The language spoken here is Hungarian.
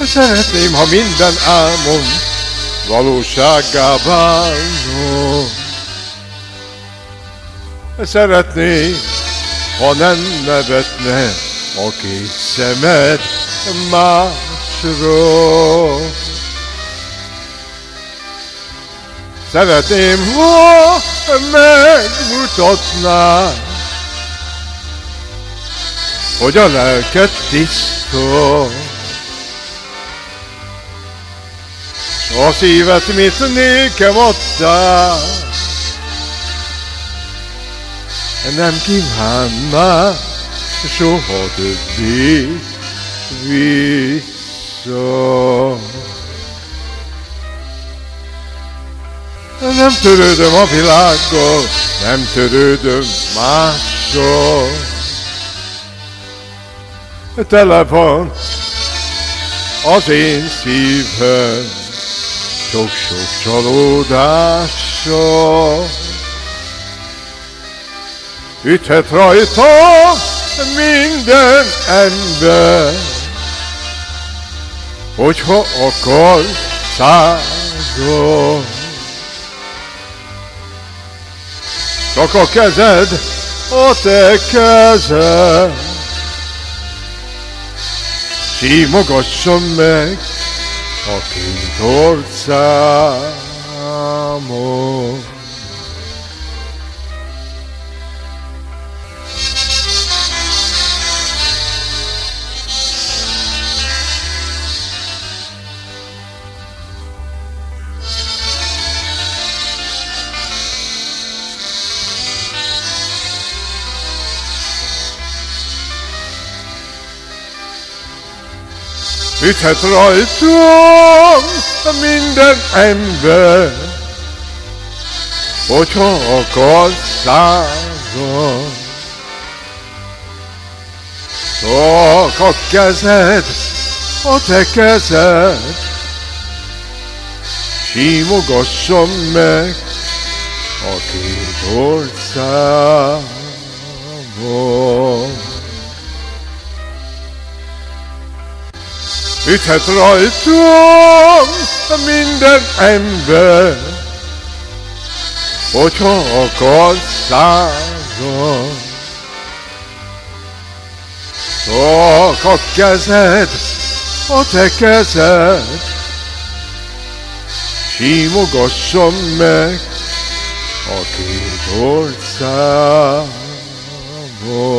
Szeretném, ha minden álmom valósággá válna. Szeretném, ha nem nevetne a két szemed másra. Szeretném, ha megmutatná, hogy a lelked tiszta, a szívet, mit nékem adtál, nem kívánná soha többé vissza. Nem törődöm a világgal, nem törődöm mással. Tele van az én szívem sok-sok csalódással. Üthet rajta minden ember, hogyha akar százal. Csak a kezed, a te kezed, simogasson meg a két orcámon. Üthet rajtam minden ember, hogyha akar százal. Csak a kezed, a te kezed, simogasson meg a két orcámon. Üthet rajtam minden ember, hogyha akar százal. Csak a kezed, a te kezed, simogasson meg a két orcámon.